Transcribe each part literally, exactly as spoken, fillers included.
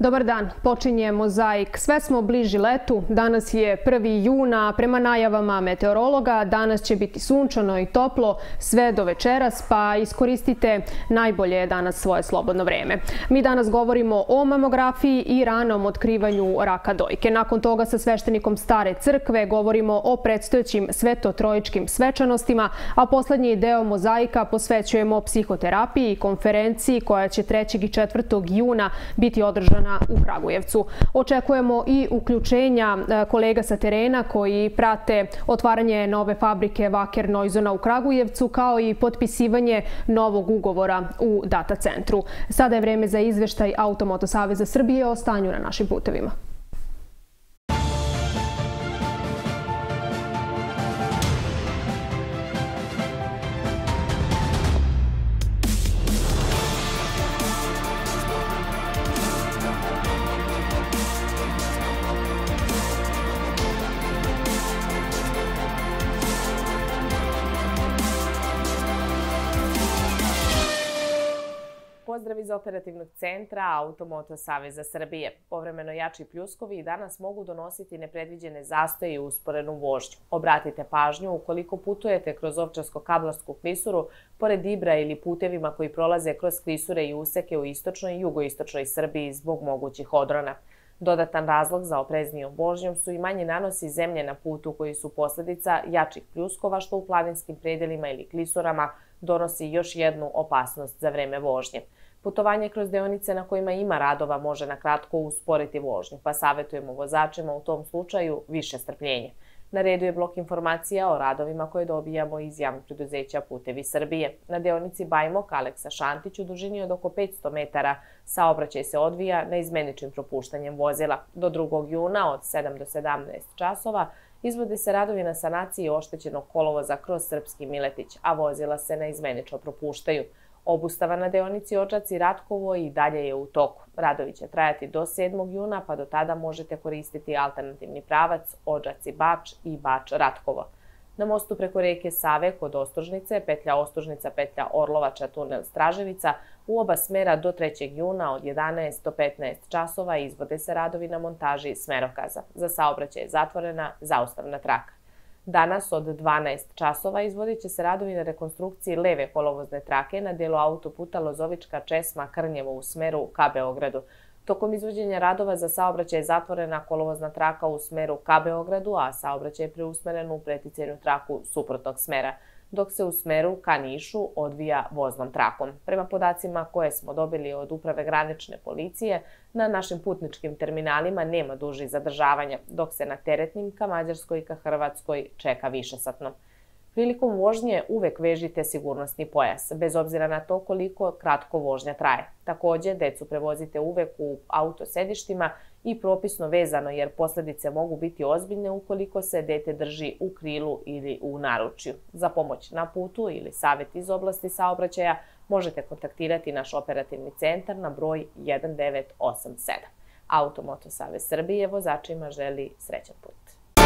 Dobar dan, počinje Mozaik. Sve smo bliži letu. Danas je prvi jun, a prema najavama meteorologa danas će biti sunčano i toplo sve do večeras, pa iskoristite najbolje danas svoje slobodno vreme. Mi danas govorimo o mamografiji i ranom otkrivanju raka dojke. Nakon toga sa sveštenikom Stare crkve govorimo o predstojećim svetotrojičkim svečanostima, a poslednji deo Mozaika posvećujemo psihoterapiji i konferenciji koja će trećeg i četvrtog juna biti održana u Kragujevcu. Očekujemo i uključenja kolega sa terena koji prate otvaranje nove fabrike Wacker Neusona u Kragujevcu, kao i potpisivanje novog ugovora u data centru. Sada je vreme za izveštaj Automoto Saveza Srbije o stanju na našim putevima. Pozdrav iz operativnog centra Automoto Saveza Srbije. Povremeno jači pljuskovi i danas mogu donositi nepredviđene zastoje i usporenu vožnju. Obratite pažnju ukoliko putujete kroz Ovčarsko-Kablarsku klisuru, pored Ibra ili putevima koji prolaze kroz klisure i useke u istočnoj i jugoistočnoj Srbiji zbog mogućih odrona. Dodatan razlog za opreznijom vožnjom su i manji nanosi zemlje na putu koji su posljedica jačih pljuskova, što u planinskim predelima ili klisurama donosi još jednu opasnost za vreme vožnje. Putovanje kroz deonice na kojima ima radova može na kratko usporiti vožnju, pa savjetujemo vozačima u tom slučaju više strpljenja. Na redu je blok informacija o radovima koje dobijamo iz javnog preduzeća Putevi Srbije. Na deonici Bajmok Aleksa Šantić u dužini od oko petsto metara saobraćaj se odvija neizmeničnim propuštanjem vozila. Do drugog juna od sedam do sedamnaest časova izvode se radovi na sanaciji oštećenog kolovoza kroz Srpski Miletić, a vozila se neizmenično propuštaju. Obustava na deonici Odžaci-Ratkovo i dalje je u toku. Radovi će trajati do sedmog juna, pa do tada možete koristiti alternativni pravac Odžaci-Bač i Bač-Ratkovo. Na mostu preko reke Save kod Ostružnice, petlja Ostružnica, petlja Orlovača, tunel Straževica, u oba smera do trećeg juna od jedanaest do petnaest časova izvode se radovi na montaži smerokaza. Za saobraćaj je zatvorena zaustavna traka. Danas od dvanaest časova izvodit će se radovi na rekonstrukciji leve kolovozne trake na delu autoputa Lozovička-Česma-Krnjevo u smeru ka Beogradu. Tokom izvođenja radova za saobraćaj je zatvorena kolovozna traka u smeru ka Beogradu, a saobraćaj je preusmeren u preticajnu traku suprotnog smera, dok se u smeru ka Nišu odvija voznom trakom. Prema podacima koje smo dobili od Uprave granične policije, na našim putničkim terminalima nema dužih zadržavanja, dok se na teretnim ka Mađarskoj i ka Hrvatskoj čeka višesatno. Prilikom vožnje uvek vežite sigurnosni pojas, bez obzira na to koliko kratko vožnja traje. Takođe, decu prevozite uvek u autosedištima i propisno vezano, jer posljedice mogu biti ozbiljne ukoliko se dete drži u krilu ili u naručju. Za pomoć na putu ili savjet iz oblasti saobraćaja možete kontaktirati naš operativni centar na broj jedan devet osam sedam. Automoto Savez Srbije vozačima želi srećan put.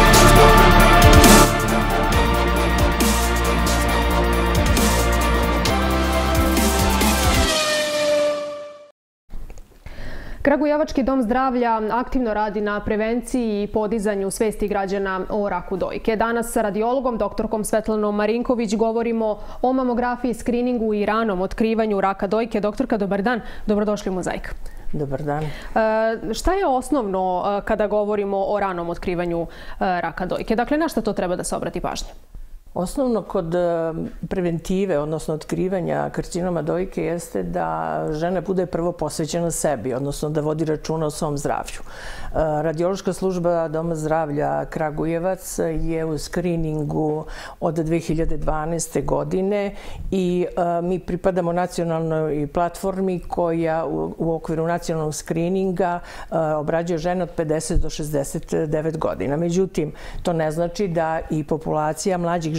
Kragujevački dom zdravlja aktivno radi na prevenciji i podizanju svesti građana o raku dojke. Danas sa radiologom doktorkom Svetlanom Marinković govorimo o mamografiji, skriningu i ranom otkrivanju raka dojke. Doktorka, dobar dan. Dobrodošli u Mozaik. Dobar dan. Šta je osnovno kada govorimo o ranom otkrivanju raka dojke? Dakle, na šta to treba da se obrati pažnja? Osnovno kod preventive, odnosno otkrivanja karcinoma dojke, jeste da žena bude prvo posvećena sebi, odnosno da vodi računa o svom zdravlju. Radiološka služba Doma zdravlja Kragujevac je u skriningu od dve hiljade dvanaeste. godine i mi pripadamo nacionalnoj platformi koja u okviru nacionalnog skrininga obrađuje žene od pedeset do šezdeset devet godina. Međutim, to ne znači da i populacija mlađih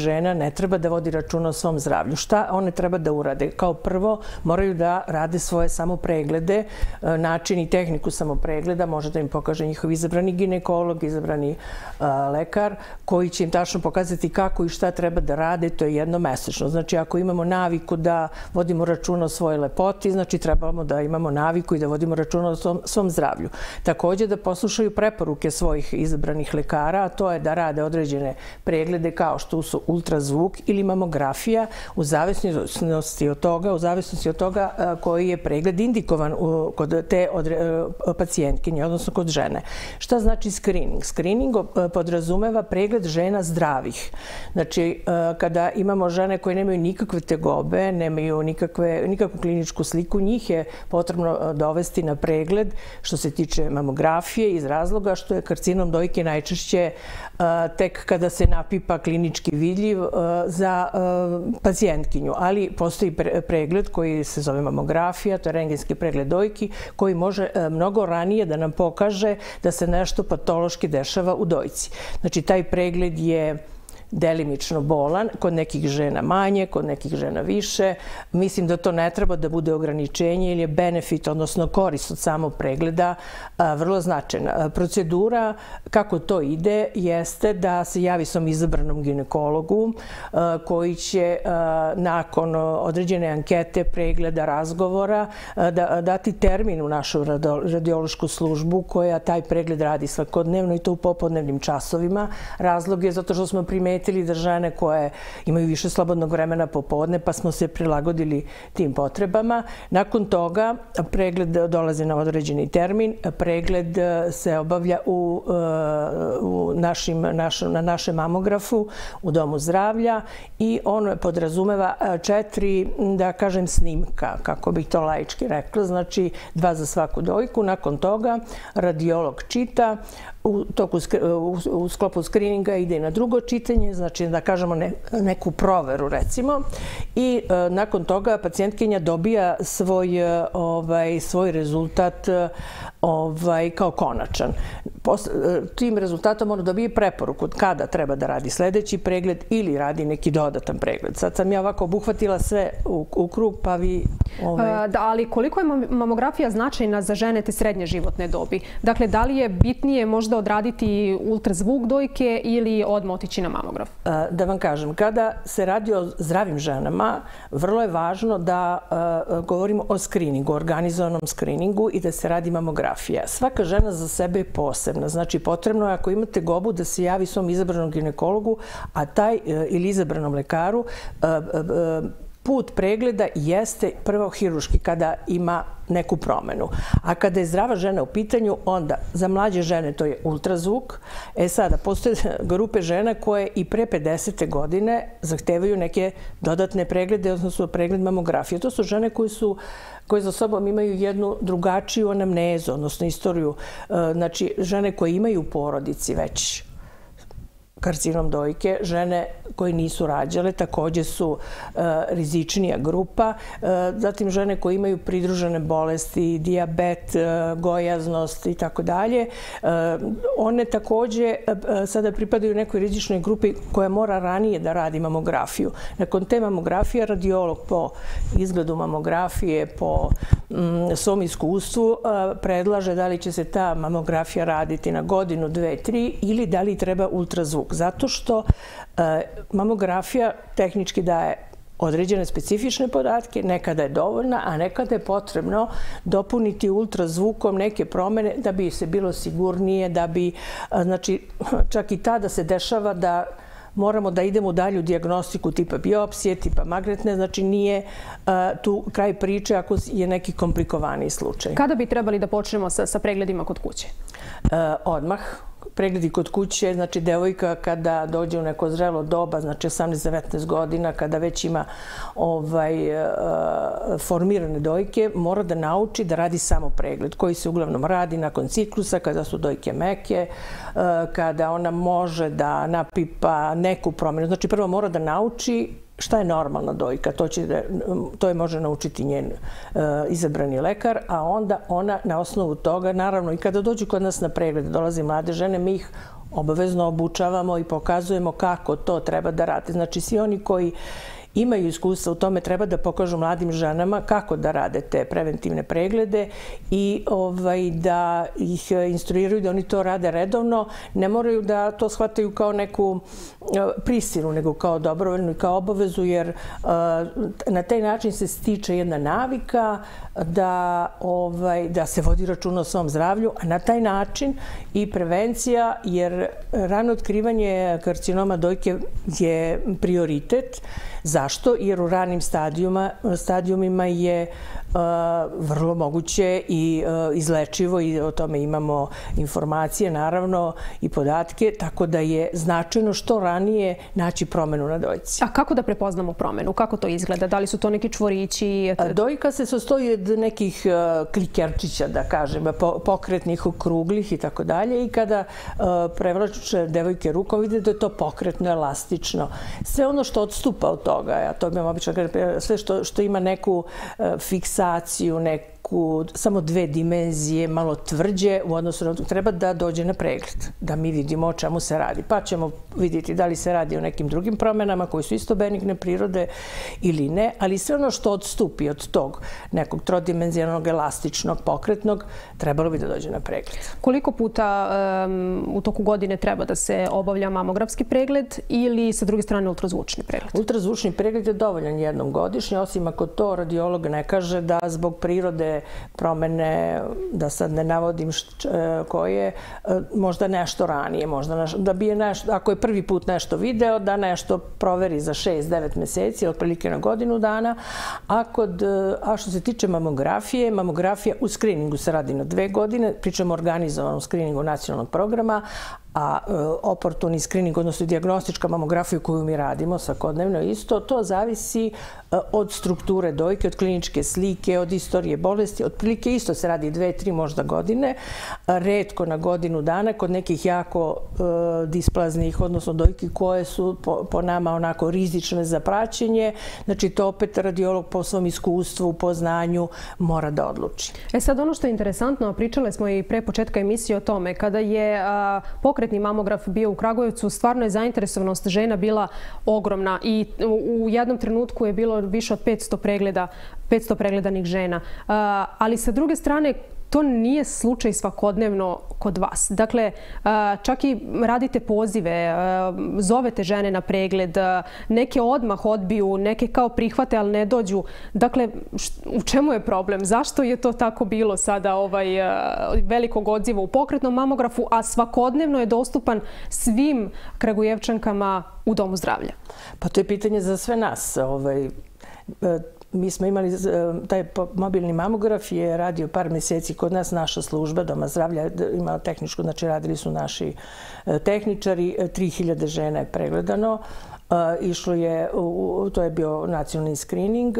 žena ne treba da vodi računa o svom zdravlju. Šta one treba da urade? Kao prvo, moraju da rade svoje samopreglede, način i tehniku samopregleda, može da im pokaže njihov izabrani ginekolog, izabrani lekar, koji će im tačno pokazati kako i šta treba da rade, to je jednomesečno. Znači, ako imamo naviku da vodimo računa o svojoj lepoti, znači trebamo da imamo naviku i da vodimo računa o svom, svom zdravlju. Također da poslušaju preporuke svojih izabranih lekara, a to je da rade određene preglede kao što su ultrazvuk ili mamografija, u zavisnosti od toga, u zavisnosti od toga koji je pregled indikovan kod te pacijentkinje, odnosno kod žene. Šta znači screening? Screening podrazumeva pregled žena zdravih. Znači, kada imamo žene koje nemaju nikakve tegobe, nemaju nikakve, nikakvu kliničku sliku, njih je potrebno dovesti na pregled što se tiče mamografije iz razloga što je karcinom dojke najčešće tek kada se napipa klinički vidljiv za pacijentkinju. Ali postoji pregled koji se zove mamografija, to je rentgenski pregled dojki, koji može mnogo ranije da nam pokaže da se nešto patološki dešava u dojci. Znači, taj pregled je delimično bolan, kod nekih žena manje, kod nekih žena više. Mislim da to ne treba da bude ograničenje ili je benefit, odnosno korist od samog pregleda vrlo značajna. Procedura, kako to ide, jeste da se javi svom izabranom ginekologu koji će nakon određene ankete, pregleda, razgovora dati termin u našu radiološku službu koja taj pregled radi svakodnevno i to u popodnevnim časovima. Razlog je zato što smo primetili da žene koje imaju više slobodnog vremena popodne, pa smo se prilagodili tim potrebama. Nakon toga pregled dolazi na određeni termin, pregled se obavlja u, u našim, naš, na našem mamografu u Domu zdravlja i on podrazumeva četiri, da kažem, snimka, kako bih to laički rekla, znači dva za svaku dojku. Nakon toga radiolog čita, u, toku, u sklopu skrininga ide na drugo čitanje, znači da kažemo ne, neku proveru recimo i e, nakon toga pacijentkinja dobija svoj, ovaj, svoj rezultat ovaj, kao konačan. Pos, tim rezultatom ona dobije preporuku kada treba da radi sledeći pregled ili radi neki dodatan pregled. Sad sam ja ovako obuhvatila sve u, u krug, pa vi... Ovaj... Da, ali koliko je mamografija značajna za žene te srednje životne dobi? Dakle, da li je bitnije možda odraditi ultrazvuk dojke ili odmah otići na mamograf? Da vam kažem, kada se radi o zdravim ženama, vrlo je važno da uh, govorimo o skriningu, organizovanom skriningu i da se radi mamografija. Svaka žena za sebe je posebna. Znači, potrebno je ako imate gobu da se javi svom izabranom ginekologu, a taj uh, ili izabranom lekaru uh, uh, put pregleda jeste prvo hiruški kada ima neku promenu. A kada je zdrava žena u pitanju, onda za mlađe žene to je ultrazvuk. E sada, postoje grupe žena koje i pre pedesete godine zahtevaju neke dodatne preglede, odnosno pregled mamografije. To su žene koje su koje za sobom imaju jednu drugačiju anamnezu, odnosno istoriju. Znači, žene koje imaju u porodici već karcinom dojke, žene koje nisu rađale također su e, rizičnija grupa, e, zatim žene koje imaju pridružene bolesti, dijabet, e, gojaznost i tako dalje. One također e, sada pripadaju nekoj rizičnoj grupi koja mora ranije da radi mamografiju. Nakon te mamografije radiolog po izgledu mamografije, po mm, svom iskustvu e, predlaže da li će se ta mamografija raditi na godinu, dve, tri ili da li treba ultrazvuk. Zato što e, mamografija tehnički daje određene specifične podatke, nekada je dovoljna, a nekada je potrebno dopuniti ultrazvukom neke promene da bi se bilo sigurnije, da bi, znači, čak i tada se dešava da moramo da idemo u dalju dijagnostiku tipa biopsije, tipa magnetne, znači nije uh, tu kraj priče ako je neki komplikovaniji slučaj. Kada bi trebali da počnemo sa, sa pregledima kod kuće? Uh, odmah. Pregledi kod kuće, znači devojka kada dođe u neko zrelo doba, znači osamnaest devetnaest godina, kada već ima ovaj, uh, formirane dojke, mora da nauči da radi samo pregled, koji se uglavnom radi nakon ciklusa, kada su dojke meke, uh, kada ona može da napipa neku promjenu. Znači prvo mora da nauči šta je normalna dojka, to, će da, to je može naučiti njen uh, izabrani lekar, a onda ona na osnovu toga, naravno i kada dođu kod nas na pregled, dolaze mlade žene, mi ih obavezno obučavamo i pokazujemo kako to treba da rade. Znači, svi oni koji imaju iskustva u tome treba da pokažu mladim ženama kako da rade te preventivne preglede i ovaj, da ih instruiraju da oni to rade redovno. Ne moraju da to shvataju kao neku prisilu, nego kao dobrovoljnu i kao obavezu, jer na taj način se stiče jedna navika da, ovaj, da se vodi računa o svom zdravlju, a na taj način i prevencija, jer rano otkrivanje karcinoma dojke je prioritet. Zašto? Jer u ranim stadijumima je vrlo moguće i izlečivo i o tome imamo informacije, naravno, i podatke, tako da je značajno što ranije naći promenu na dojci. A kako da prepoznamo promenu? Kako to izgleda? Da li su to neki čvorići? Dojka se sastoji od nekih klikerčića, da kažem, pokretnih, okruglih i tako dalje, i kada prevlače devojke rukom, vidite da je to pokretno, elastično. Sve ono što odstupa od toga, ja to imam obično, sve što ima neku fiksaciju, neku samo dve dimenzije, malo tvrđe u odnosu na to, treba da dođe na pregled, da mi vidimo o čemu se radi. Pa ćemo vidjeti da li se radi o nekim drugim promenama koji su isto benigne prirode ili ne, ali sve ono što odstupi od tog nekog trodimenzionalnog, elastičnog, pokretnog, trebalo bi da dođe na pregled. Koliko puta um, u toku godine treba da se obavlja mamografski pregled ili sa druge strane ultrazvučni pregled? Ultrazvučni pregled je dovoljan jednom godišnje, osim ako to radiolog ne kaže da zbog prirode promene, da sad ne navodim koje, možda nešto ranije, možda da bi je nešto, ako je prvi put nešto video, da nešto proveri za šest devet meseci, otprilike na godinu dana. A, kod, a što se tiče mamografije, mamografija u skriningu se radi na dve godine, pričamo o organizovanom skriningu nacionalnog programa, a oportuni skrining, odnosno dijagnostička mamografija koju mi radimo svakodnevno isto, to zavisi od strukture dojke, od kliničke slike, od istorije bolesti. Otprilike isto se radi dve, tri možda godine, retko na godinu dana, kod nekih jako displaznih, odnosno dojki koje su po nama onako rizične za praćenje. Znači to opet radiolog po svom iskustvu, po znanju mora da odluči. E sad ono što je interesantno, pričale smo i pre početka emisije o tome, kada je pokretni mamograf bio u Kragujevcu, stvarno je zainteresovanost žena bila ogromna i u jednom trenutku je bilo više od petsto pregleda, petsto pregledanih žena. Ali sa druge strane, to nije slučaj svakodnevno kod vas. Dakle, čak i radite pozive, zovete žene na pregled, neke odmah odbiju, neke kao prihvate, ali ne dođu. Dakle, u čemu je problem? Zašto je to tako bilo sada ovaj velikog odziva u pokretnom mamografu, a svakodnevno je dostupan svim Kragujevčankama u Domu zdravlja? Pa to je pitanje za sve nas. Ovaj, mi smo imali, taj mobilni mamograf je radio par mjeseci kod nas, naša služba Doma zdravlja imala tehničku, znači radili su naši tehničari, tri hiljade žena je pregledano. Išlo je, to je bio nacionalni screening.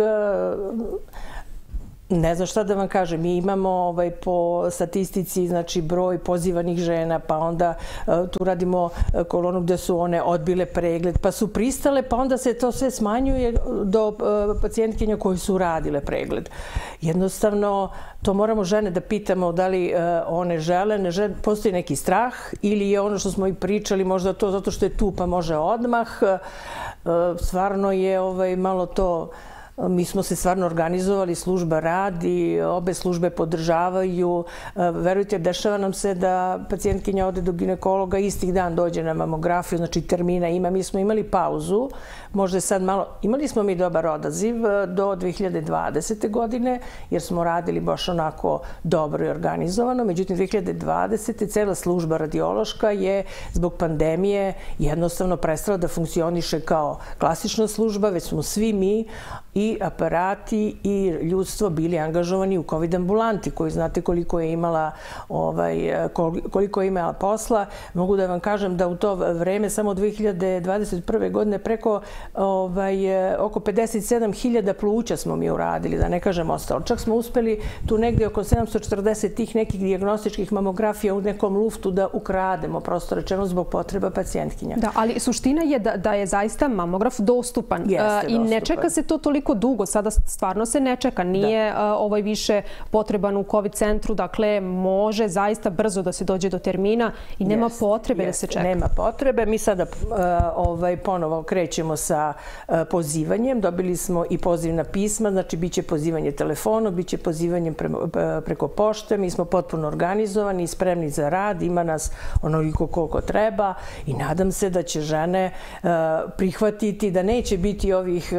Ne znam šta da vam kažem, mi imamo ovaj, po statistici znači, broj pozivanih žena, pa onda tu radimo kolonu gdje su one odbile pregled, pa su pristale, pa onda se to sve smanjuje do pacijentkinja koji su radile pregled. Jednostavno, to moramo žene da pitamo da li one žele, ne žele, postoji neki strah ili je ono što smo i pričali, možda to zato što je tu pa može odmah. Stvarno je ovaj, malo to... Mi smo se stvarno organizovali, služba radi, obe službe podržavaju. Verujte, dešava nam se da pacijentkinja ode do ginekologa, istih dan dođe na mamografiju, znači termina ima. Mi smo imali pauzu, možda je sad malo... Imali smo mi dobar odaziv do dve hiljade dvadesete. godine, jer smo radili baš onako dobro i organizovano. Međutim, dve hiljade dvadesete. cela služba radiološka je zbog pandemije jednostavno prestala da funkcioniše kao klasična služba, već smo svi mi i aparati i ljudstvo bili angažovani u COVID ambulanti, koji znate koliko je imala, ovaj, koliko je imala posla. Mogu da vam kažem da u to vreme, samo dve hiljade dvadeset prve. godine, preko ovaj, oko pedeset sedam hiljada pluća smo mi uradili, da ne kažem ostalo. Čak smo uspeli tu negdje oko sedamsto četrdeset tih nekih dijagnostičkih mamografija u nekom luftu da ukrademo, prosto rečeno, zbog potreba pacijentkinja. Da, ali suština je da, da je zaista mamograf dostupan. Jeste, I ne čeka se to toliko koliko dugo? Sada stvarno se ne čeka. Nije ovaj više potreban u COVID centru. Dakle, može zaista brzo da se dođe do termina i nema potrebe da se čeka. Nema potrebe. Mi sada ponovo krećemo sa pozivanjem. Dobili smo i pozivna pisma. Znači, bit će pozivanje telefonom, bit će pozivanje preko pošte. Mi smo potpuno organizovani i spremni za rad. Ima nas onoliko koliko treba i nadam se da će žene prihvatiti, da neće biti ovih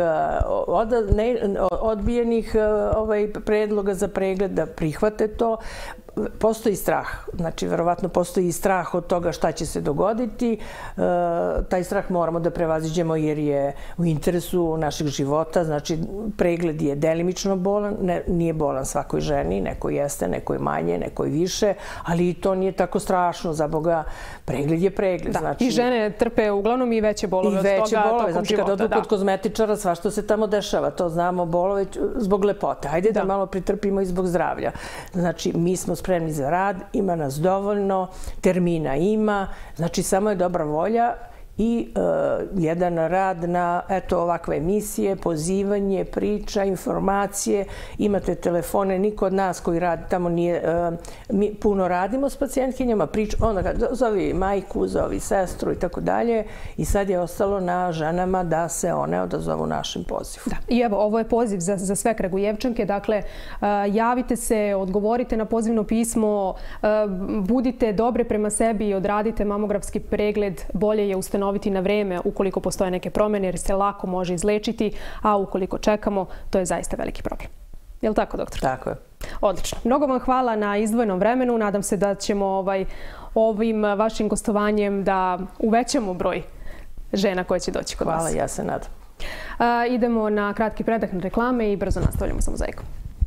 odbijenih predloga za pregled, da prihvate to. Postoji strah, znači verovatno postoji i strah od toga šta će se dogoditi. Taj strah moramo da prevaziđemo jer je u interesu našeg života. Znači pregled je delimično bolan, nije bolan svakoj ženi, neko jeste, neko je manje, neko je više, ali i to nije tako strašno, za Boga, pregled je pregled. I žene trpe uglavnom i veće bolove od toga tokom života. I veće bolove, znači kad odu kod kozmetičara, sva što se tamo dešava, to znamo, bolove zbog lepote. Hajde da malo pritrpimo i zbog zdravlja. Znači mi smo spremni za rad, ima nas dovoljno, termina ima, znači samo je dobra volja i jedan rad na ovakve emisije, pozivanje, priča, informacije. Imate telefone, niko od nas koji radi tamo nije, mi puno radimo s pacijentkinjama, onda zovi majku, zovi sestru i tako dalje i sad je ostalo na ženama da se one odazovu našem pozivu. I evo, ovo je poziv za sve Kragujevčanke, dakle, javite se, odgovorite na pozivno pismo, budite dobre prema sebi i odradite mamografski pregled, bolje je ustanoviti na vreme ukoliko postoje neke promjene jer se lako može izlečiti, a ukoliko čekamo, to je zaista veliki problem. Je li tako, doktor? Tako je. Odlično. Mnogo vam hvala na izdvojenom vremenu. Nadam se da ćemo ovim vašim gostovanjem da uvećamo broj žena koje će doći kod vas. Hvala, ja se nadam. Idemo na kratki predah na reklame i brzo nastavljamo sa mozaikom.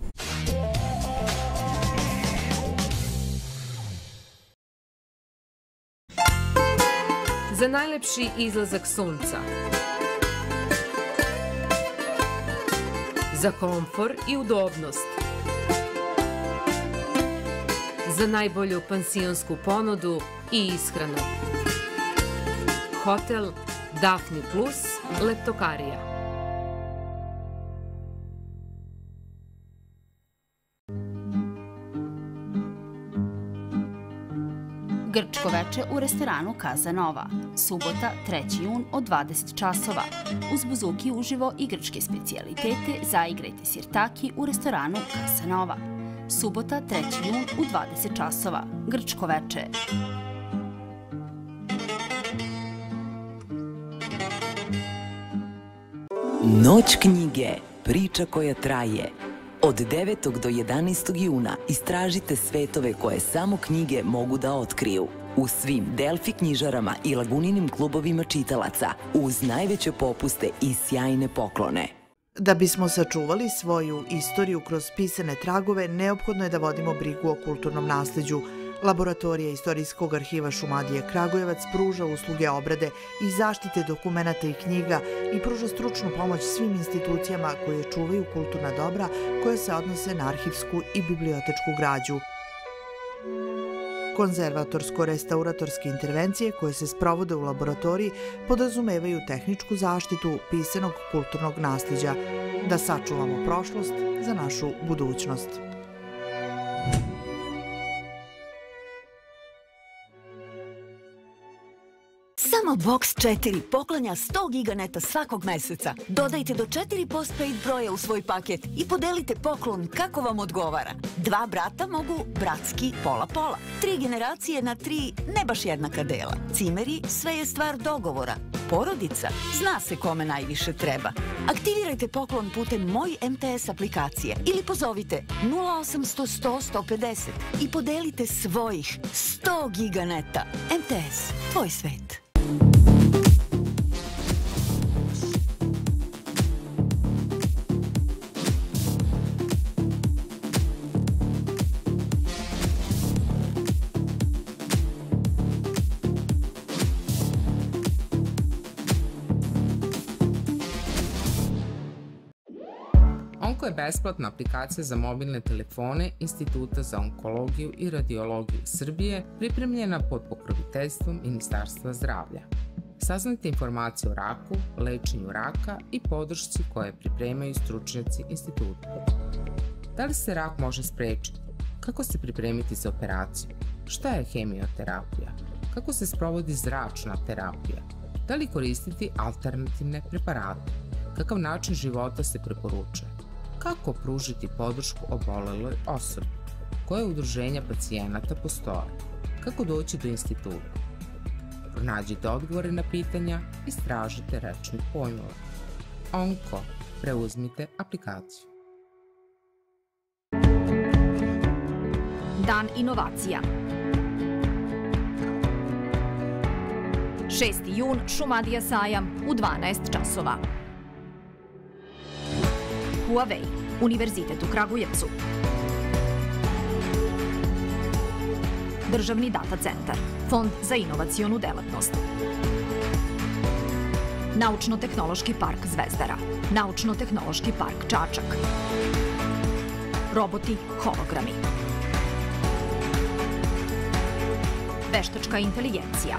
Za najlepši izlazak sunca, za komfor i udobnost, za najbolju pansionsku ponudu i ishranu. Hotel Dafni Plus, Leptokarija. Grčko veče u restoranu Casa Nova. Subota, treći jun od dvadeset časova. Uz buzuki uživo i grčke specijalitete zaigrajte sirtaki u restoranu Casa Nova. Subota, treći jun u dvadeset časova. Grčko veče. Noć knjige. Priča koja traje. Od devetog do jedanaestog juna istražite svetove koje samo knjige mogu da otkriju. U svim Delfi knjižarama i Laguninim klubovima čitalaca uz najveće popuste i sjajne poklone. Da bismo sačuvali svoju istoriju kroz pisane tragove, neophodno je da vodimo brigu o kulturnom nasleđu. Laboratorija Istorijskog arhiva Šumadije Kragujevac pruža usluge obrade i zaštite dokumenata i knjiga i pruža stručnu pomoć svim institucijama koje čuvaju kulturna dobra koja se odnose na arhivsku i bibliotečku građu. Konzervatorsko-restauratorske intervencije koje se sprovode u laboratoriji podrazumevaju tehničku zaštitu pisanog kulturnog nasleđa, da sačuvamo prošlost za našu budućnost. Samo Box četiri poklanja sto giganeta svakog meseca. Dodajte do četiri postpaid broja u svoj paket i podelite poklon kako vam odgovara. Dva brata mogu bratski pola-pola. Tri generacije na tri ne baš jednaka dela. Cimeri, sve je stvar dogovora. Porodica, zna se kome najviše treba. Aktivirajte poklon putem Moj M T S aplikacije ili pozovite nula osamsto sto sto pedeset i podelite svojih sto giganeta. M T S, tvoj svet. Onko je besplatna aplikacija za mobilne telefone Instituta za onkologiju i radiologiju Srbije, pripremljena pod pokroviteljstvom Ministarstva zdravlja. Saznajte informacije o raku, lečenju raka i podršci koje pripremaju stručnjaci instituta. Da li se rak može sprečiti? Kako se pripremiti za operaciju? Šta je hemioterapija? Kako se sprovodi zračna terapija? Da li koristiti alternativne preparate? Kakav način života se preporučuje? Kako pružiti podršku oboleloj osobi? Koje udruženja pacijenata postoje? Kako doći do instituta? Pronađite odgovore na pitanja, istražite rečnik pojmova. Onko, preuzmite aplikaciju. Dan inovacija. šesti jun, Šumadija sajam u dvanaest časova. Huawei, Univerzitet u Kragujevcu. Državni data centar, Fond za inovacionu delatnost. Naučno-tehnološki park Zvezdara, Naučno-tehnološki park Čačak. Roboti, hologrami. Veštačka inteligencija.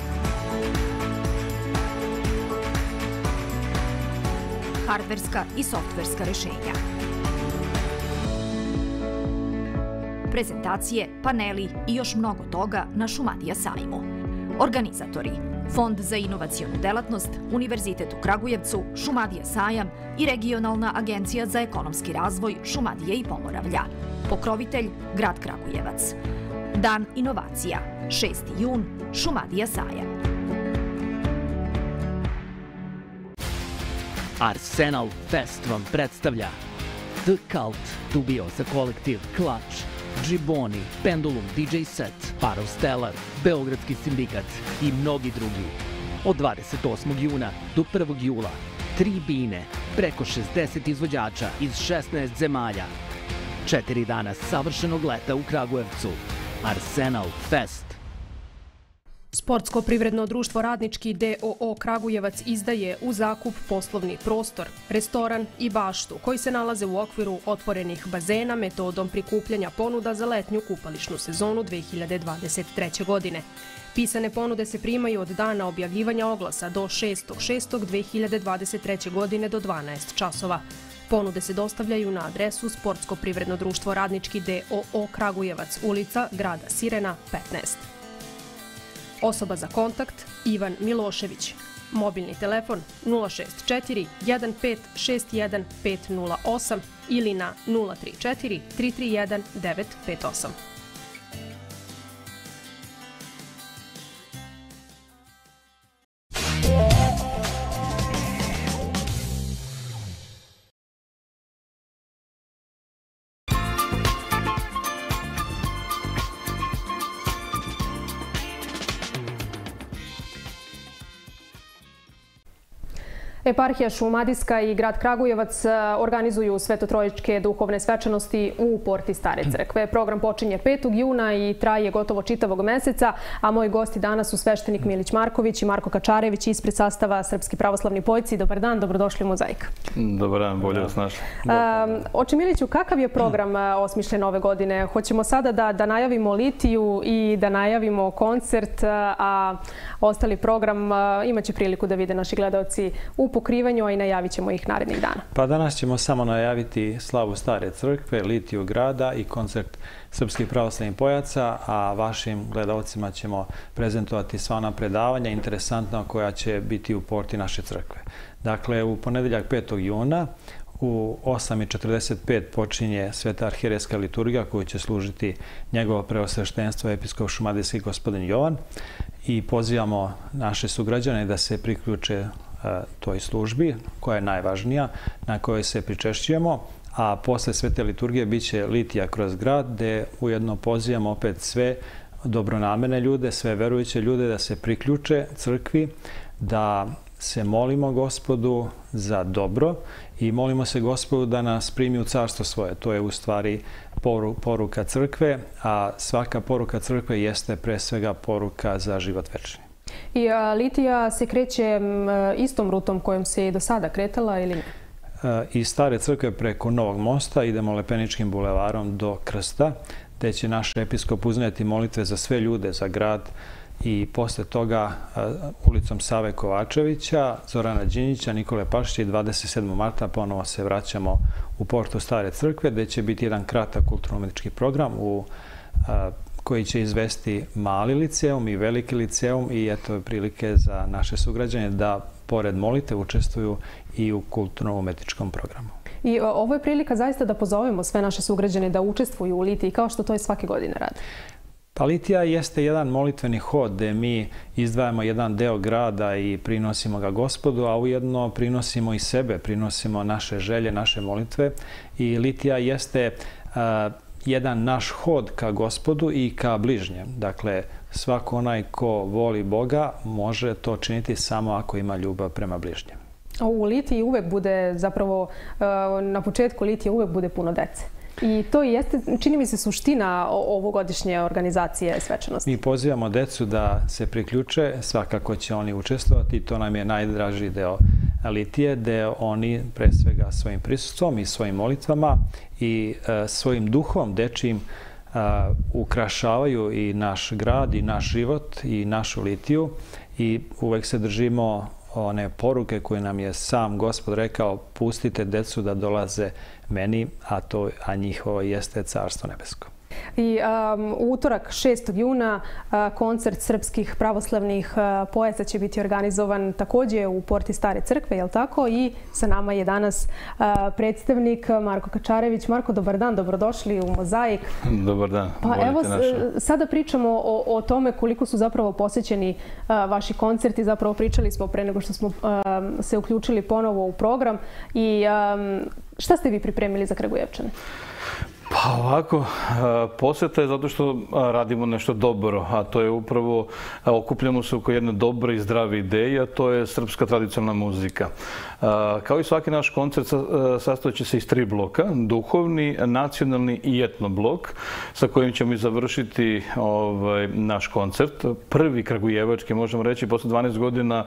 Hardverska i softverska rešenja. Prezentacije, paneli i još mnogo toga na Šumadija sajmu. Organizatori: Fond za inovacionu delatnost, Univerzitet u Kragujevcu, Šumadija sajam i Regionalna agencija za ekonomski razvoj Šumadije i Pomoravlja. Pokrovitelj: Grad Kragujevac. Dan inovacija, šesti jun, Šumadija sajam. Arsenal Fest vam predstavlja The Cult, dubioza kolektiv, Klač, Džiboni, Pendulum D J Set, Parostellar, Beogradski sindikat i mnogi drugi. Od dvadeset osmog juna do prvog jula, tri bine, preko šezdeset izvođača iz šesnaest zemalja. Četiri dana savršenog leta u Kragujevcu. Arsenal Fest. Sportsko privredno društvo Radnički D O O Kragujevac izdaje u zakup poslovni prostor, restoran i baštu koji se nalaze u okviru otvorenih bazena metodom prikupljanja ponuda za letnju kupališnu sezonu dve hiljade dvadeset treće. godine. Pisane ponude se primaju od dana objavljivanja oglasa do šestog šestog dve hiljade dvadeset treće. godine do dvanaest časova. Ponude se dostavljaju na adresu Sportsko privredno društvo Radnički D O O Kragujevac, ulica Grada Sirena, petnaest. Osoba za kontakt Ivan Milošević. Mobilni telefon nula šest četiri jedan pet šest jedan pet nula osam ili na nula tri četiri tri tri jedan devet pet osam. Eparhija Šumadijska i grad Kragujevac organizuju svetotrojičke duhovne svečanosti u porti Stare crkve. Program počinje petog juna i traje gotovo čitavog meseca, a moji gosti danas su sveštenik Milić Marković i Marko Kačarević ispred sastava Srpski pravoslavni pojci. Dobar dan, dobrodošli u Mozaik. Dobar dan, bolje vas našli. Oče Miliću, kakav je program osmišljen ove godine? Hoćemo sada da, da najavimo litiju i da najavimo koncert, a ostali program imaće priliku da vide naši gledalci u pokrivanju, a i najavit ćemo ih narednih dana. Pa danas ćemo samo najaviti slavu Stare crkve, litiju grada i koncert Srpskih pravoslavnih pojaca, a vašim gledalcima ćemo prezentovati sva ona predavanja interesantna koja će biti u porti naše crkve. Dakle, u ponedeljak petog juna u osam i četrdeset pet počinje Sveta arhijerejska liturgija koju će služiti njegovo preosveštenstvo episkop šumadijski gospodin Jovan i pozivamo naše sugrađane da se priključe toj službi koja je najvažnija, na kojoj se pričešćujemo, a posle svete liturgije bit će litija kroz grad, gde ujedno pozivamo opet sve dobronamerne ljude, sve verujuće ljude da se priključe crkvi, da se molimo Gospodu za dobro i molimo se Gospodu da nas primi u carstvo svoje. To je u stvari poruka crkve, a svaka poruka crkve jeste pre svega poruka za život večni. I litija se kreće istom rutom kojom se i do sada kretala ili ne? Iz Stare crkve preko Novog mosta idemo Lepeničkim bulevarom do Krsta, gde će naš episkop uzneti molitve za sve ljude, za grad i posle toga ulicom Save Kovačevića, Zorana Đinđića, Nikole Pašića i dvadeset sedmog marta ponovo se vraćamo u portu Stare crkve, gde će biti jedan kratak kulturno-umetnički program u koji će izvesti mali liceum i veliki liceum i eto je prilike za naše sugrađane da pored molite učestvuju i u kulturno-umetničkom programu. I ovo je prilika zaista da pozovemo sve naše sugrađane da učestvuju u Litiji kao što to i svake godine rade. Pa Litija jeste jedan molitveni hod gde mi izdvajamo jedan deo grada i prinosimo ga Gospodu, a ujedno prinosimo i sebe, prinosimo naše želje, naše molitve. I Litija jeste jedan naš hod ka Gospodu i ka bližnjem. Dakle, svako onaj ko voli Boga može to činiti samo ako ima ljubav prema bližnjem. U Litiji uvek bude, zapravo na početku Litije uvek bude puno dece. I to jeste, čini mi se, suština ovogodišnje organizacije svečanosti. Mi pozivamo decu da se priključe, svakako će oni učestvovati. To nam je najdraži deo Litije, gde oni pre svega svojim prisustvom i svojim molitvama i svojim duhom dečijim ukrašavaju i naš grad i naš život i našu Litiju i uvek se držimo one poruke koje nam je sam Gospod rekao: pustite decu da dolaze meni, a to a njihovo jeste Carstvo nebesko. I um, utorak šestog juna uh, koncert srpskih pravoslavnih uh, poeta će biti organizovan također u porti Stare crkve, je li tako? I sa nama je danas uh, predstavnik Marko Kačarević. Marko, dobar dan, dobrodošli u Mozaik. Dobar dan. Pa evo, sada pričamo o, o tome koliko su zapravo posjećeni uh, vaši koncerti. Zapravo pričali smo pre nego što smo uh, se uključili ponovo u program. I um, šta ste vi pripremili za Kragujevčane? Pa ovako, posjeta je zato što radimo nešto dobro, a to je upravo, okupljamo se oko jedne dobre i zdrave ideje, a to je srpska tradicionalna muzika. Kao i svaki naš koncert sastojeći se iz tri bloka, duhovni, nacionalni i etno blok, sa kojim ćemo i završiti ovaj, naš koncert. Prvi kragujevački, možemo reći, posle dvanaest godina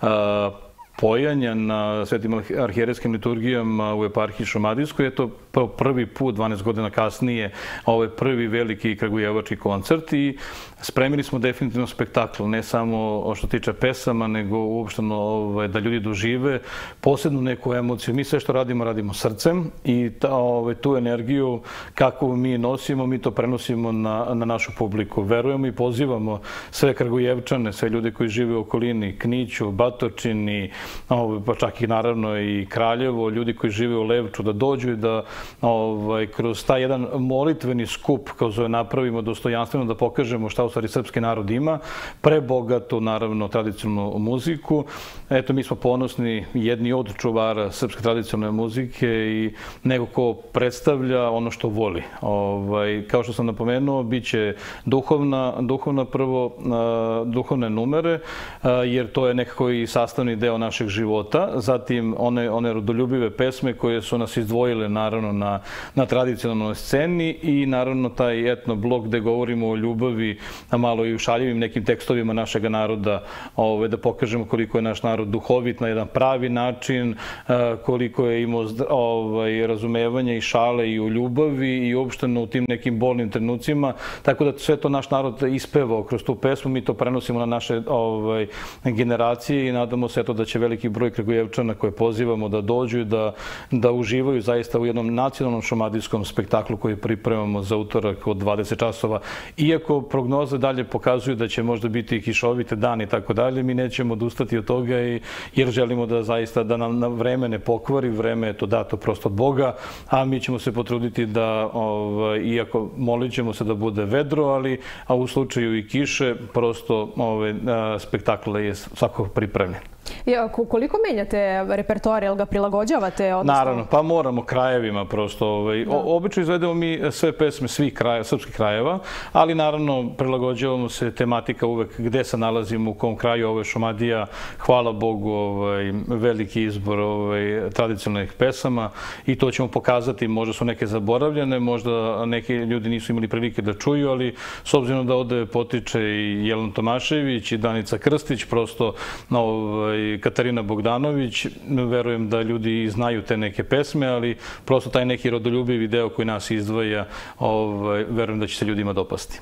pojanja na svetim arhijerejskim liturgijama u eparhiji Šumadijskoj. Je to prvi put, dvanaest godina kasnije, ovaj prvi veliki kragujevački koncert i spremili smo definitivno spektakl, ne samo što tiče pesama, nego uopšteno ovaj, da ljudi dožive posebnu neku emociju. Mi sve što radimo, radimo srcem i ta, ovaj, tu energiju kakvu mi nosimo, mi to prenosimo na, na našu publiku. Verujemo i pozivamo sve Kragujevčane, sve ljude koji žive u okolini, Kniću, Batočini, pa čak i naravno i Kraljevo, ljudi koji žive u Levču, da dođu i da ovaj, kroz taj jedan molitveni skup, kao zove, napravimo dostojanstveno, da pokažemo šta u stvari srpski narod ima, prebogatu, naravno, tradicionalnu muziku. Eto, mi smo ponosni, jedni od čuvara srpske tradicionalne muzike i neko ko predstavlja ono što voli. Ovaj, kao što sam napomenuo, bit će duhovna, duhovna prvo, duhovne numere, jer to je nekako i sastavni deo našeg života. Zatim one, one rodoljubive pesme koje su nas izdvojile naravno na, na tradicionalnoj sceni i naravno taj etno blok gde govorimo o ljubavi, a malo i u šaljivim nekim tekstovima našeg naroda, ove, da pokažemo koliko je naš narod duhovit na jedan pravi način, koliko je imao ovaj, razumevanja i šale i u ljubavi i uopšteno u tim nekim bolnim trenucima. Tako da sve to naš narod ispevao kroz tu pesmu, mi to prenosimo na naše ovaj, generacije i nadamo se eto da će veliki broj Kragujevčana koje pozivamo da dođu i da, da uživaju zaista u jednom nacionalnom šumadijskom spektaklu koji pripremamo za utorak od dvadeset časova. Iako prognoze dalje pokazuju da će možda biti kišovite dani i tako dalje, mi nećemo odustati od toga i, jer želimo da zaista da nam na vreme ne pokvari, vreme je to dato prosto od Boga, a mi ćemo se potruditi da, ovaj, iako molit ćemo se da bude vedro, ali a u slučaju i kiše, prosto ovaj, spektakl je svako pripremljen. I koliko menjate repertoar, jel ga prilagođavate? Odnosno... Naravno, pa moramo krajevima prosto. Ovaj, obično izvedemo mi sve pesme svih kraja, srpskih krajeva, ali naravno prilagođavamo se tematika uvek gde se nalazimo, u kom kraju. Ovo je Šumadija, hvala Bogu, ovaj, veliki izbor ovaj, tradicionalnih pesama i to ćemo pokazati. Možda su neke zaboravljene, možda neki ljudi nisu imali prilike da čuju, ali s obzirom da ovde potiče i Jelena Tomašević i Danica Krstić, prosto ovaj, Katarina Bogdanović, verujem da ljudi znaju te neke pesme, ali prosto taj neki rodoljubivi deo koji nas izdvaja, ovaj, verujem da će se ljudima dopasti.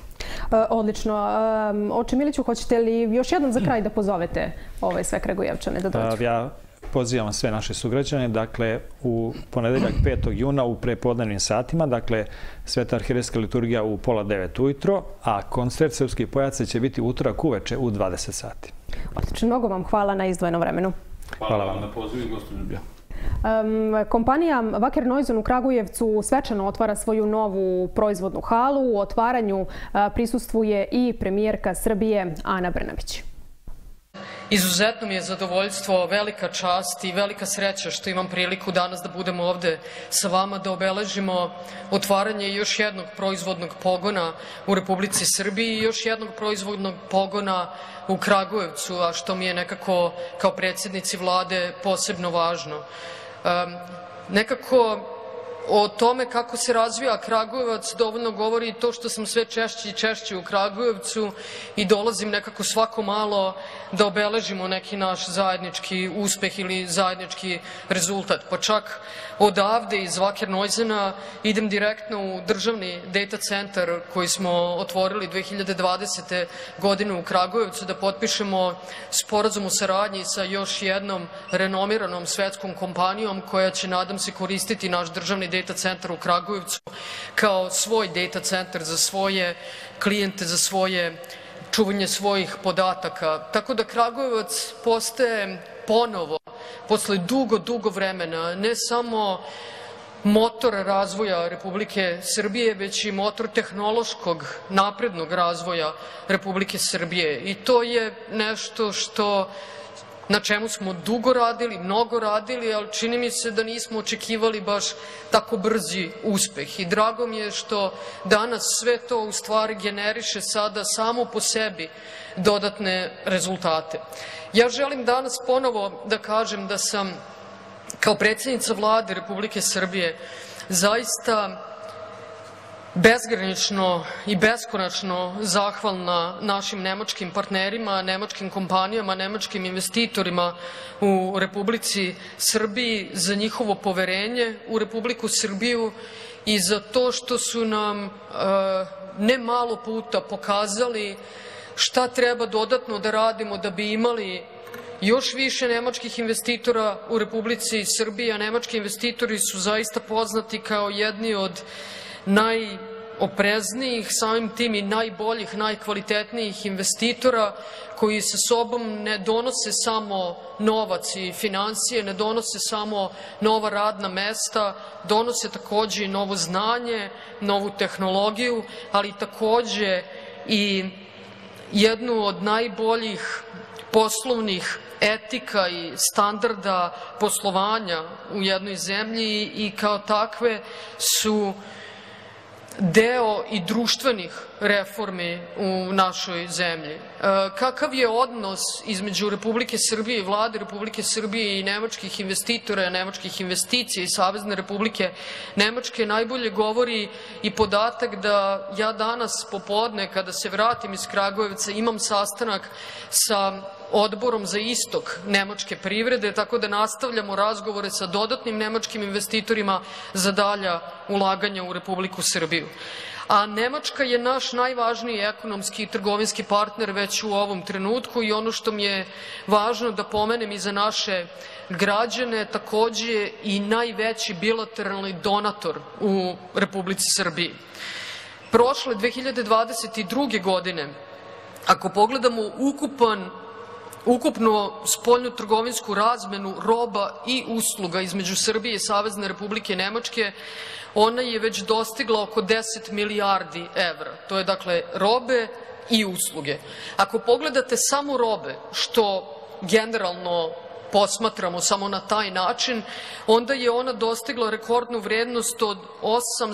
Odlično. Oče Miliću, hoćete li još jednom za kraj da pozovete ove sve Kragujevčane da dođu? Ja pozivam sve naše sugrađane, dakle, u ponedeljak petog juna u prepodnevnim satima, dakle, Sveta arhijerejska liturgija u pola devet ujutro, a koncert Srpskih pojaca će biti utorak uveče u dvadeset sati. Odlično, mnogo vam hvala na izdvojenom vremenu. Hvala vam na pozivu, gospođo Ljubija. Kompanija Wacker Neuson u Kragujevcu svečano otvara svoju novu proizvodnu halu. U otvaranju prisustvuje i premijerka Srbije Ana Brnabić. Izuzetno mi je zadovoljstvo, velika čast i velika sreća što imam priliku danas da budem ovde sa vama, da obeležimo otvaranje još jednog proizvodnog pogona u Republici Srbiji i još jednog proizvodnog pogona u Kragujevcu, a što mi je nekako kao predsjednici vlade posebno važno. Nekako o tome kako se razvija Kragujevac dovoljno govori i to što sam sve češće i češće u Kragujevcu i dolazim nekako svako malo da obeležimo neki naš zajednički uspeh ili zajednički rezultat. Pa čak odavde iz Wacker Neusona idem direktno u državni data centar koji smo otvorili dve hiljade dvadesete. godine u Kragujevcu da potpišemo sporazum o saradnji sa još jednom renomiranom svetskom kompanijom koja će, nadam se, koristiti naš državni data centar u Kragujevcu kao svoj data centar za svoje klijente, za svoje čuvanje svojih podataka. Tako da Kragujevac postaje ponovo, posle dugo, dugo vremena, ne samo motor razvoja Republike Srbije, već i motor tehnološkog naprednog razvoja Republike Srbije. I to je nešto što na čemu smo dugo radili, mnogo radili, ali čini mi se da nismo očekivali baš tako brzi uspeh. I drago mi je što danas sve to u stvari generiše sada samo po sebi dodatne rezultate. Ja želim danas ponovo da kažem da sam kao predsjednica Vlade Republike Srbije zaista bezgranično i beskonačno zahvalna našim nemačkim partnerima, nemačkim kompanijama, nemačkim investitorima u Republici Srbiji za njihovo poverenje u Republiku Srbiju i za to što su nam ne malo puta pokazali šta treba dodatno da radimo da bi imali još više nemačkih investitora u Republici Srbiji, a nemački investitori su zaista poznati kao jedni od najopreznijih, samim tim i najboljih, najkvalitetnijih investitora koji sa sobom ne donose samo novac i finansije, ne donose samo nova radna mesta, donose takođe i novo znanje, novu tehnologiju, ali takođe i jednu od najboljih poslovnih etika i standarda poslovanja u jednoj zemlji i kao takve su deo i društvenih reformi u našoj zemlji. Kakav je odnos između Republike Srbije i Vlade Republike Srbije i nemačkih investitora, nemačkih investicija i Savezne Republike Nemačke najbolje govori i podatak da ja danas popodne kada se vratim iz Kragujevca imam sastanak sa Odborom za istok nemačke privrede, tako da nastavljamo razgovore sa dodatnim nemačkim investitorima za dalja ulaganja u Republiku Srbiju. A Nemačka je naš najvažniji ekonomski i trgovinski partner već u ovom trenutku i ono što mi je važno da pomenem i za naše građane, takođe i najveći bilateralni donator u Republici Srbiji. Prošle dve hiljade dvadeset druge. godine, ako pogledamo ukupan ukupno spoljnu trgovinsku razmenu roba i usluga između Srbije i Savezne Republike Nemačke, ona je već dostigla oko deset milijardi evra. To je dakle robe i usluge. Ako pogledate samo robe, što generalno posmatramo samo na taj način, onda je ona dostigla rekordnu vrednost od osam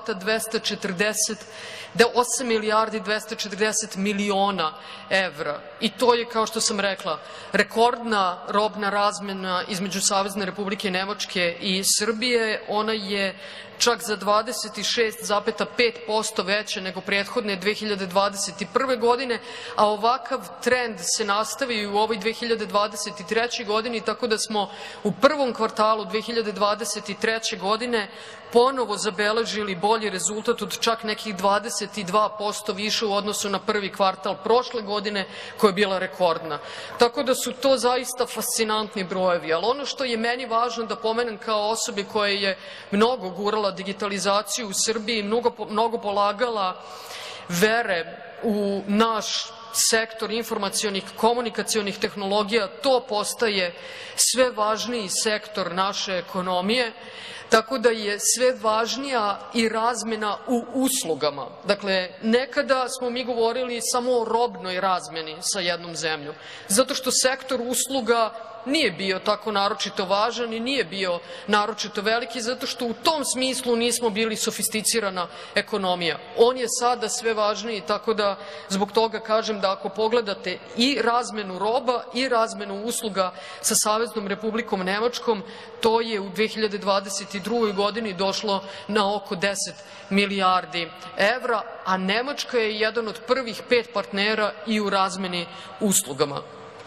milijardi dvesta četrdeset miliona evra. I to je, kao što sam rekla, rekordna robna razmena između Savezne Republike Nemačke i Srbije. Ona je čak za dvadeset šest zarez pet posto veća nego prethodne dve hiljade dvadeset prve. godine, a ovakav trend se nastavi i u ovoj dve hiljade dvadeset trećoj. godini, tako da smo u prvom kvartalu dve hiljade dvadeset treće. godine ponovo zabeležili bolji rezultat od čak nekih dvadeset dva posto više u odnosu na prvi kvartal prošle godine, koja je bila rekordna. Tako da su to zaista fascinantni brojevi. Ali ono što je meni važno da pomenem kao osobi koja je mnogo gurala digitalizaciju u Srbiji, mnogo, mnogo polagala vere u naš sektor informacionih komunikacionih tehnologija, to postaje sve važniji sektor naše ekonomije, tako da je sve važnija i razmena u uslugama. Dakle, nekada smo mi govorili samo o robnoj razmeni sa jednom zemljom, zato što sektor usluga nije bio tako naročito važan i nije bio naročito veliki, zato što u tom smislu nismo bili sofisticirana ekonomija. On je sada sve važniji, tako da zbog toga kažem da ako pogledate i razmenu roba i razmenu usluga sa Saveznom Republikom Nemačkom, to je u dve hiljade dvadeset drugoj godini došlo na oko deset milijardi evra, a Nemačka je jedan od prvih pet partnera i u razmeni uslugama.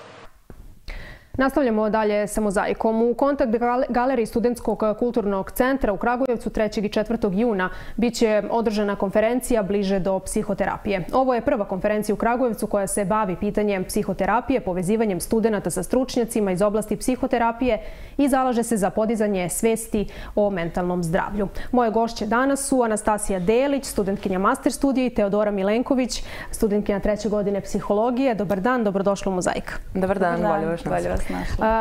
Nastavljamo dalje sa mozaikom. U Kontakt galeriji Studentskog kulturnog centra u Kragujevcu trećeg i četvrtog juna biće održana konferencija Bliže do psihoterapije. Ovo je prva konferencija u Kragujevcu koja se bavi pitanjem psihoterapije, povezivanjem studenata sa stručnjacima iz oblasti psihoterapije i zalaže se za podizanje svesti o mentalnom zdravlju. Moje gošće danas su Anastasija Delić, studentkinja master studija, i Teodora Milenković, studentkinja treće godine psihologije. Dobar dan, dobrodošli u Mozaik. Dobar dan, bolje vas našli.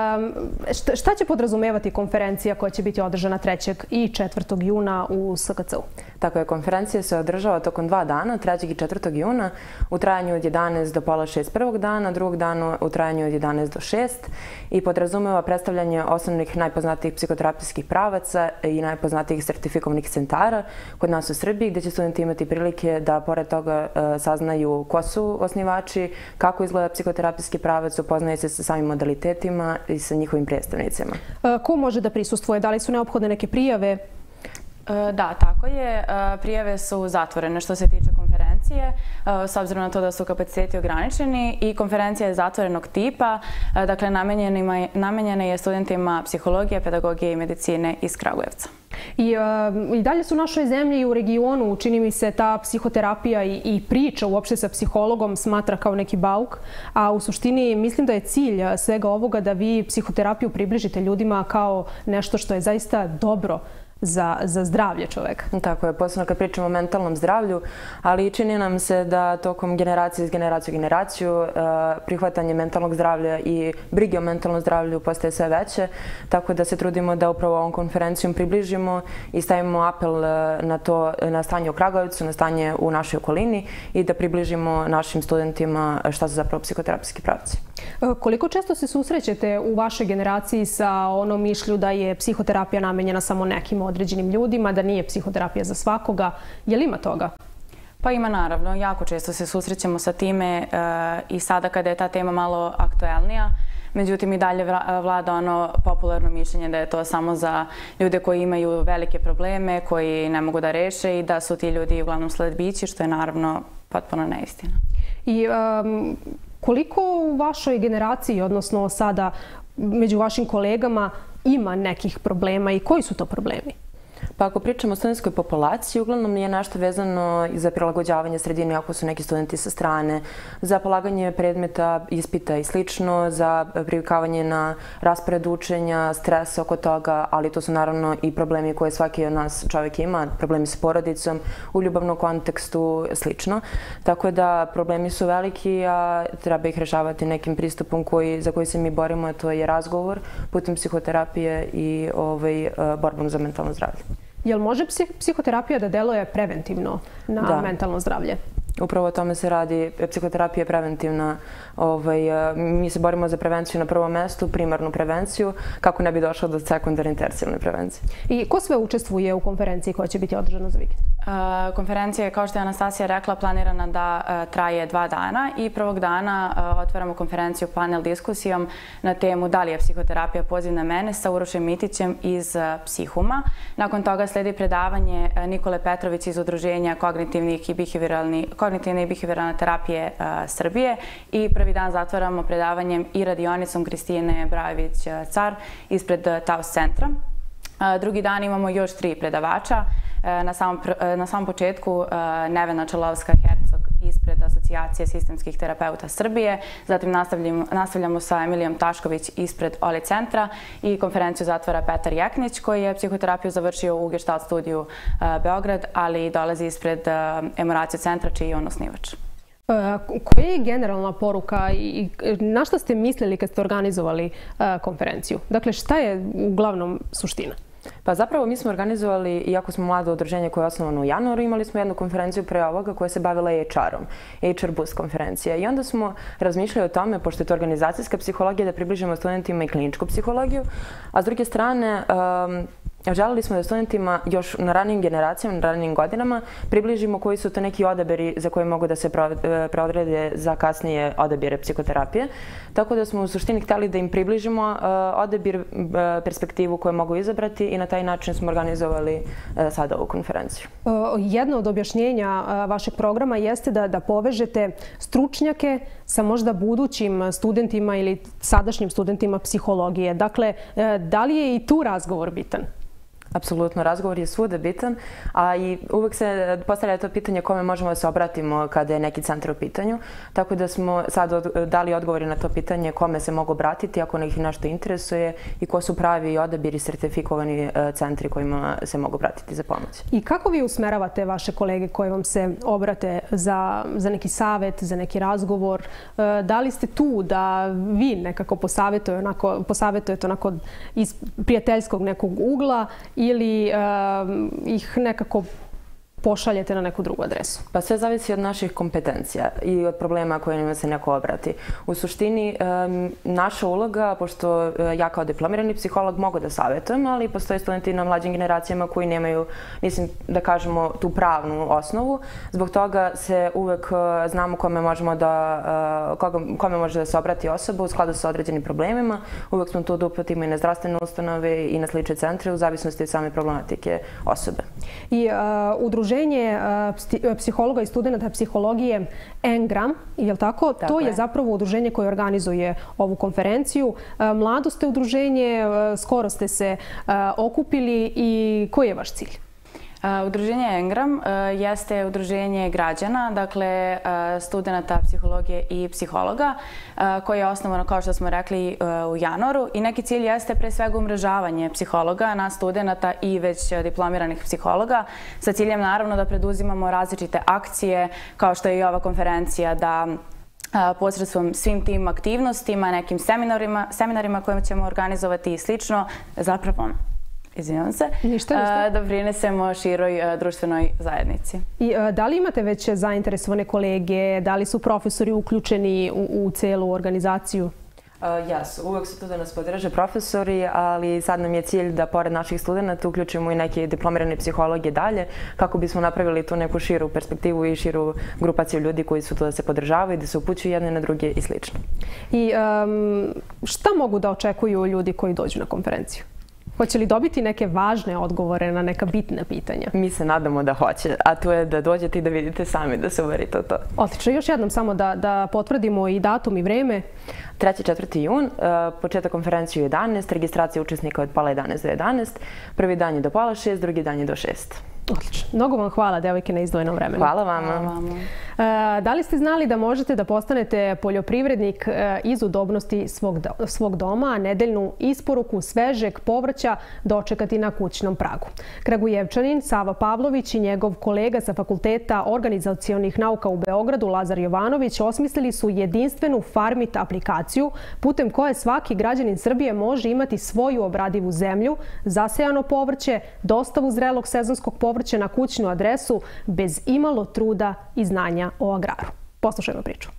Šta će podrazumevati konferencija koja će biti održana trećeg i četvrtog juna u S K C-u? Tako je, konferencija se održava tokom dva dana, trećeg i četvrtog juna, u trajanju od jedanaest do pola šest prvog dana, drugog dana u trajanju od jedanaest do šest i podrazumeva predstavljanje osnovnih najpoznatijih psihoterapijskih pravaca i najpoznatijih sertifikovanih centara kod nas u Srbiji, gde će studenti imati prilike da pored toga saznaju ko su osnivači, kako izgleda psihoterapijski pravac, upoznaje se sa samim modalitetima i sa njihovim predstavnicima. Ko može da prisustvuje? Da li su neophodne neke prijave? Da, tako je. Prijave su zatvorene što se tiče konferencije, s obzirom na to da su kapaciteti ograničeni, i konferencija je zatvorenog tipa, dakle namenjena je studentima psihologije, pedagogije i medicine iz Kragujevca. I, I dalje su u našoj zemlji i u regionu, čini mi se, ta psihoterapija i, i priča uopšte sa psihologom smatra kao neki bauk, a u suštini mislim da je cilj svega ovoga da vi psihoterapiju približite ljudima kao nešto što je zaista dobro za, za zdravlje čoveka. Tako je, posebno kad pričamo o mentalnom zdravlju, ali čini nam se da tokom generacije iz generaciju u generaciju prihvatanje mentalnog zdravlja i brige o mentalnom zdravlju postaje sve veće, tako da se trudimo da upravo ovom konferencijom približimo i stavimo apel na to, na stanje u Kragujevcu, na stanje u našoj okolini i da približimo našim studentima šta su zapravo psihoterapijski pravci. Koliko često se susrećete u vašoj generaciji sa onom mišlju da je psihoterapija namenjena samo nekim određenim ljudima, da nije psihoterapija za svakoga? Je li ima toga? Pa ima, naravno. Jako često se susrećemo sa time i sada kada je ta tema malo aktuelnija. Međutim, i dalje vlada ono popularno mišljenje da je to samo za ljude koji imaju velike probleme, koji ne mogu da reše i da su ti ljudi uglavnom sledbići, što je naravno potpuno neistina. I um, koliko u vašoj generaciji, odnosno sada među vašim kolegama, ima nekih problema i koji su to problemi? Pa ako pričamo o studentskoj populaciji, uglavnom je nešto vezano za prilagođavanje sredine ako su neki studenti sa strane, za polaganje predmeta, ispita i slično, za privikavanje na raspored učenja, stres oko toga, ali to su naravno i problemi koje svaki od nas čovjek ima, problemi sa porodicom, u ljubavnom kontekstu, slično. Tako da problemi su veliki, a treba ih rešavati nekim pristupom koji, za koji se mi borimo, a to je razgovor putem psihoterapije i ovaj, borbom za mentalno zdravlje. Jel može psihoterapija da deluje preventivno na da. mentalno zdravlje? Upravo o tome se radi. Psihoterapija je preventivna. Ovaj, mi se borimo za prevenciju na prvom mestu, primarnu prevenciju, kako ne bi došlo do sekundarne i tercijalne prevencije. I ko sve učestvuje u konferenciji koja će biti održana za vikend? Uh, konferencija je, kao što je Anastasija rekla, planirana da uh, traje dva dana i prvog dana uh, otvaramo konferenciju panel diskusijom na temu da li je psihoterapija poziv na mene sa Urošem Mitićem iz uh, Psihuma. Nakon toga sledi predavanje uh, Nikole Petrović iz Udruženja kognitivnih i behavioralnih kognitivne i behavioralne terapije uh, Srbije i prvi dan zatvaramo predavanjem i radionicom Kristine Brajević-Car ispred uh, Taos centra. Drugi dan imamo još tri predavača. Na samom, na samom početku Nevena Čelovska-Hercog ispred Asocijacije sistemskih terapeuta Srbije, zatim nastavljamo sa Emilijom Tašković ispred Oli centra i konferenciju zatvara Petar Jeknić koji je psihoterapiju završio u Gestalt studiju Beograd, ali dolazi ispred Emoraciju centra čiji je on osnivač. Koja je generalna poruka i na što ste mislili kad ste organizovali konferenciju? Dakle, šta je uglavnom suština? Pa zapravo mi smo organizovali, iako smo mlado udruženje koje je osnovano u januaru, imali smo jednu konferenciju pre ovoga koja se bavila H R-om, H R Boost konferencija. I onda smo razmišljali o tome, pošto je to organizacijska psihologija, da približimo studentima i kliničku psihologiju, a s druge strane, želeli smo da studentima još na ranijim generacijama, na ranijim godinama približimo koji su to neki odabiri za koje mogu da se preodrede za kasnije odabire psihoterapije. Tako da smo u suštini hteli da im približimo odabir, perspektivu koju mogu izabrati i na taj način smo organizovali sada ovu konferenciju. Jedno od objašnjenja vašeg programa jeste da, da povežete stručnjake sa možda budućim studentima ili sadašnjim studentima psihologije. Dakle, da li je i tu razgovor bitan? Apsolutno, razgovor je svuda bitan, a i uvek se postavlja to pitanje kome možemo da se obratimo kada je neki centar u pitanju. Tako da smo sad dali odgovori na to pitanje kome se mogu obratiti ako ih nešto interesuje i ko su pravi odabiri sertifikovani centri kojima se mogu obratiti za pomoć. I kako vi usmeravate vaše kolege koje vam se obrate za, za neki savet, za neki razgovor? Da li ste tu da vi nekako posavetujete onako, posavetujete onako iz prijateljskog nekog ugla ili um, ih nekako pošaljete na neku drugu adresu? Pa sve zavisi od naših kompetencija i od problema kojima se neko obrati. U suštini, naša uloga, pošto ja kao diplomirani psiholog mogu da savjetujem, ali postoje studenti na mlađim generacijama koji nemaju, mislim da kažemo, tu pravnu osnovu. Zbog toga se uvek znamo kome možemo da, kome može da se obrati osoba u skladu sa određenim problemima. Uvek smo tu da uputimo i na zdravstvene ustanove i na slične centre u zavisnosti od same problematike osobe. I udruženje Udruženje psihologa i studenta psihologije Engram, je li tako? Tako to je je. zapravo udruženje koje organizuje ovu konferenciju. Mlado ste udruženje, skoro ste se okupili i koji je vaš cilj? Udruženje Engram jeste udruženje građana, dakle studenta psihologije i psihologa, koje je osnovano, kao što smo rekli, u januaru. I neki cilj jeste pre svega umrežavanje psihologa na studenta i već diplomiranih psihologa, sa ciljem naravno da preduzimamo različite akcije, kao što je i ova konferencija, da posredstvom svim tim aktivnostima, nekim seminarima, seminarima koje ćemo organizovati i slično, zapravo izvinjavam se, ništa, ništa. da prinesemo široj društvenoj zajednici. I da li imate već zainteresovane kolege, da li su profesori uključeni u, u celu organizaciju? Jes, uvek su tu da nas podrže profesori, ali sad nam je cilj da pored naših studenta uključimo i neke diplomirane psihologe dalje, kako bismo napravili tu neku širu perspektivu i širu grupaciju ljudi koji su tu da se podržavaju, da se upućuju jedne na druge i slično. I um, šta mogu da očekuju ljudi koji dođu na konferenciju? Hoće li dobiti neke važne odgovore na neka bitna pitanja? Mi se nadamo da hoće, a to je da dođete i da vidite sami, da se uverite u to. Odlično. Još jednom samo da, da potvrdimo i datum i vreme. treći i četvrti jun, početak konferencije u jedanaest, registracija učesnika od pola jedanaest do jedanaest, prvi dan je do pola šest, drugi dan je do šest. Odlično. Mnogo vam hvala, devojke, na izdvojenom vremenu. Hvala vama. Da li ste znali da možete da postanete poljoprivrednik iz udobnosti svog, svog doma, a nedeljnu isporuku svežeg povrća dočekati na kućnom pragu? Kragujevčanin Sava Pavlović i njegov kolega sa Fakulteta organizacionih nauka u Beogradu, Lazar Jovanović, osmislili su jedinstvenu Farmit aplikaciju putem koje svaki građanin Srbije može imati svoju obradivu zemlju, zasejano povrće, dostavu zrelog sezonskog povrća na kućnu adresu bez imalo truda i znanja o agraru. Poslušajmo priču.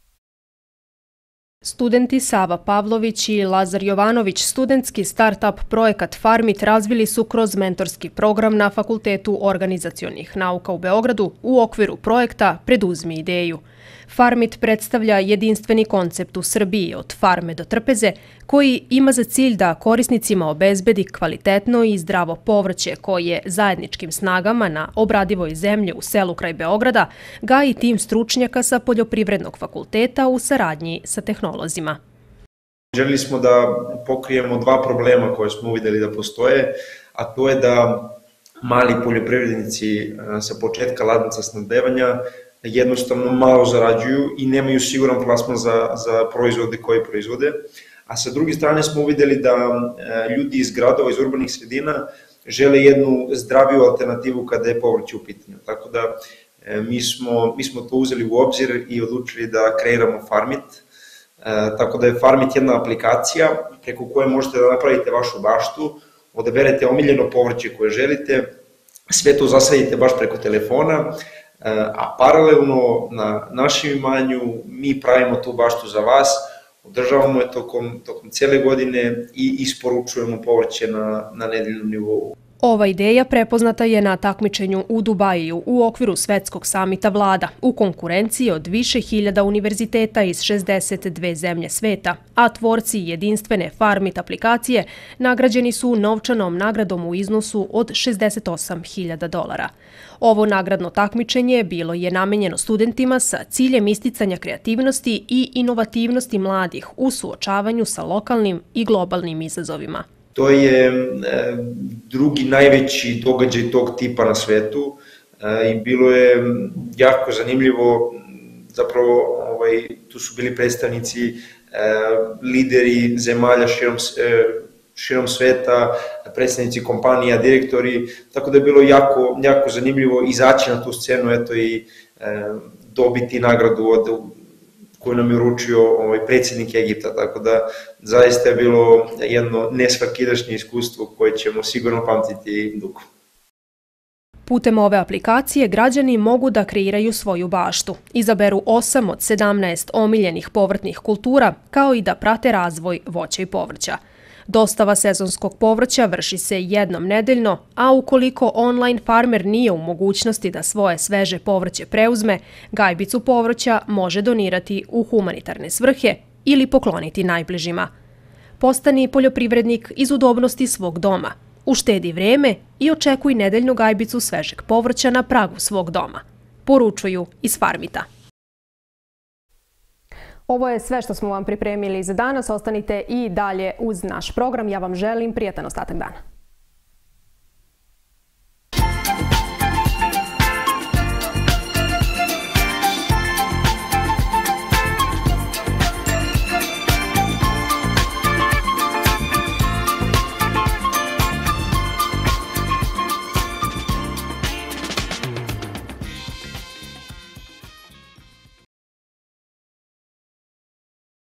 Studenti Sava Pavlović i Lazar Jovanović studentski start-up projekat Farmit razvili su kroz mentorski program na Fakultetu organizacionih nauka u Beogradu u okviru projekta Preduzmi ideju. Farmit predstavlja jedinstveni koncept u Srbiji od farme do trpeze koji ima za cilj da korisnicima obezbedi kvalitetno i zdravo povrće koje zajedničkim snagama na obradivoj zemlji u selu kraj Beograda gaji tim stručnjaka sa Poljoprivrednog fakulteta u saradnji sa tehnolozima. Želili smo da pokrijemo dva problema koje smo uvideli da postoje, a to je da mali poljoprivrednici sa početka lanaca snabdevanja jednostavno malo zarađuju i nemaju siguran plasman za, za proizvode koje proizvode. A sa druge strane smo uvideli da ljudi iz gradova, iz urbanih sredina žele jednu zdraviju alternativu kada je povrće u pitanju. Tako da mi smo, mi smo to uzeli u obzir i odlučili da kreiramo Farmit. Tako da je Farmit jedna aplikacija preko koje možete da napravite vašu baštu, odaberete omiljeno povrće koje želite, sve to zasadite baš preko telefona, a paralelno na našem imanju mi pravimo tu baštu za vas, održavamo je tokom, tokom cele godine i isporučujemo povrće na, na nedeljnom nivou. Ova ideja prepoznata je na takmičenju u Dubaju u okviru Svetskog samita vlada u konkurenciji od više hiljada univerziteta iz šezdeset dve zemlje sveta, a tvorci jedinstvene Farmit aplikacije nagrađeni su novčanom nagradom u iznosu od šezdeset osam hiljada dolara. Ovo nagradno takmičenje bilo je namenjeno studentima sa ciljem isticanja kreativnosti i inovativnosti mladih u suočavanju sa lokalnim i globalnim izazovima. To je drugi najveći događaj tog tipa na svetu i bilo je jako zanimljivo, zapravo ovaj, tu su bili predstavnici, lideri zemalja širom, širom sveta, predstavnici kompanija, direktori, tako da je bilo jako, jako zanimljivo izaći na tu scenu, eto i dobiti nagradu od koju nam je uručio ovaj, predsjednik Egipta, tako da zaista je bilo jedno nesvakidašnje iskustvo koje ćemo sigurno pamtiti dugo. Putem ove aplikacije građani mogu da kreiraju svoju baštu, izaberu osam od sedamnaest omiljenih povrtnih kultura, kao i da prate razvoj voća i povrća. Dostava sezonskog povrća vrši se jednom nedeljno, a ukoliko online farmer nije u mogućnosti da svoje sveže povrće preuzme, gajbicu povrća može donirati u humanitarne svrhe ili pokloniti najbližima. Postani poljoprivrednik iz udobnosti svog doma, uštedi vreme i očekuj nedeljnu gajbicu svežeg povrća na pragu svog doma. Poručuju iz Farmita. Ovo je sve što smo vam pripremili za danas. Ostanite i dalje uz naš program. Ja vam želim prijatan ostatak dana.